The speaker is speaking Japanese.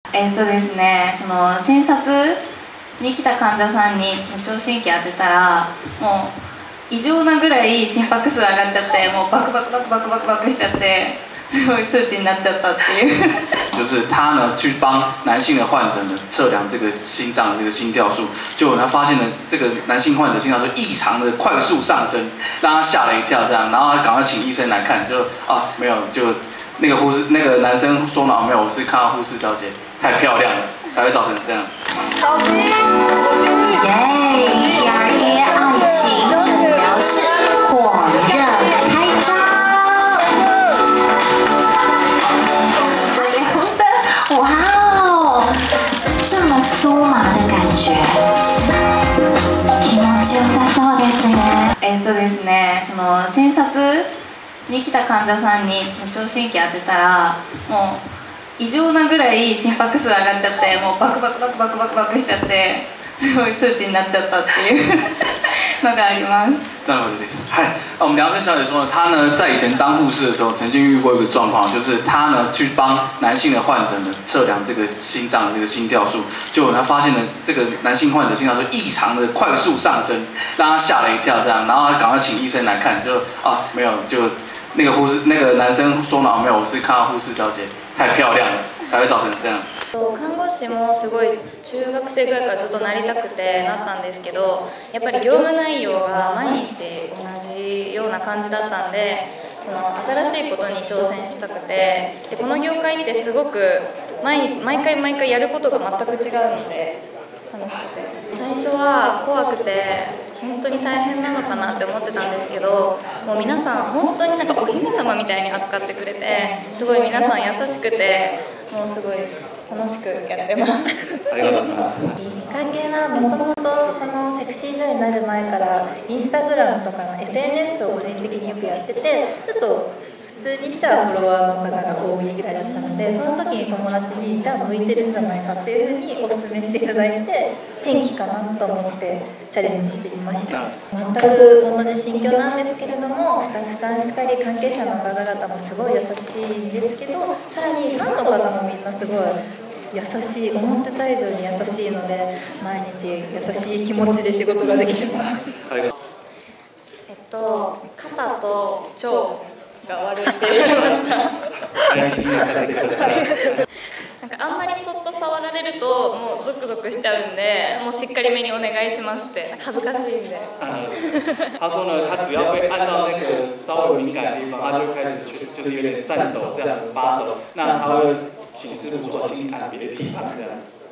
ですね、その診察に来た患者さんに聴診器当てたら、もう異常なぐらい心拍数上がっちゃって、もうバクバクバクバクバクバクしちゃって、すごい数値になっちゃったっていう。 就是他呢去帮男性的患者呢测量这个心脏的这个心跳数，结果他发现了这个男性患者心跳数异常的快速上升，让他吓了一跳，这样，然后他赶快请医生来看，就没有，就那个护士那个男生说没有，我是看到护士小姐太漂亮了，才会造成这样子。 耶 ！TRE 爱情诊疗室火热开张。哇哦，这么酥麻的感觉，気持ちよさそうですね。 ですね、その診察に来た患者さんに聴診器当てたら、もう異常なぐらい心拍数上がっちゃって、もうバクバクバクバクバクバクしちゃって、すごい数値になっちゃったっていうのがあります。 那我的意思，嗨，我们梁生小姐说呢，她呢在以前当护士的时候，曾经遇过一个状况，就是她呢去帮男性的患者呢测量这个心脏的这个心跳数，结果她发现了这个男性患者心跳数异常的快速上升，让她吓了一跳，这样，然后她赶快请医生来看，就没有，就那个护士那个男生说没有，我是看到护士小姐太漂亮了，才会造成这样子。 看護師もすごい中学生ぐらいからずっとなりたくてなったんですけど、やっぱり業務内容が毎日同じような感じだったんで、その新しいことに挑戦したくて、でこの業界ってすごく毎回やることが全く違うので楽しくて、最初は怖くて本当に大変なのかなって思ってたんですけど、もう皆さん本当になんかお姫様みたいに扱ってくれて、すごい皆さん優しくて、もうすごい楽しくやってます。 ありがとうございます。 関係はもともとこのセクシー女優になる前からインスタグラムとかの SNS を個人的によくやってて、ちょっと普通にしたらフォロワーの方が多いぐらいだったので、その時に友達にじゃあ向いてるんじゃないかっていうふうにお勧めしていただいて、転機かなと思ってチャレンジしてみました。全く同じ心境なんですけれども、スタッフさんしかり関係者の方々もすごい優しいんですけど、さらにファンの方もみんなすごい優しい、思ってた以上に優しいので、毎日優しい気持ちで仕事ができてます。 肩と腸が悪いって言いました。なんかあんまりそっと触られるともうゾクゾクしちゃうんで、もうしっかりめにお願いしますって恥ずかしいんで。 他说呢，他只要被按到那个稍微敏感的地方，他就开始就是有点颤抖，这样发抖。那他会请师傅说请按别的地方这样。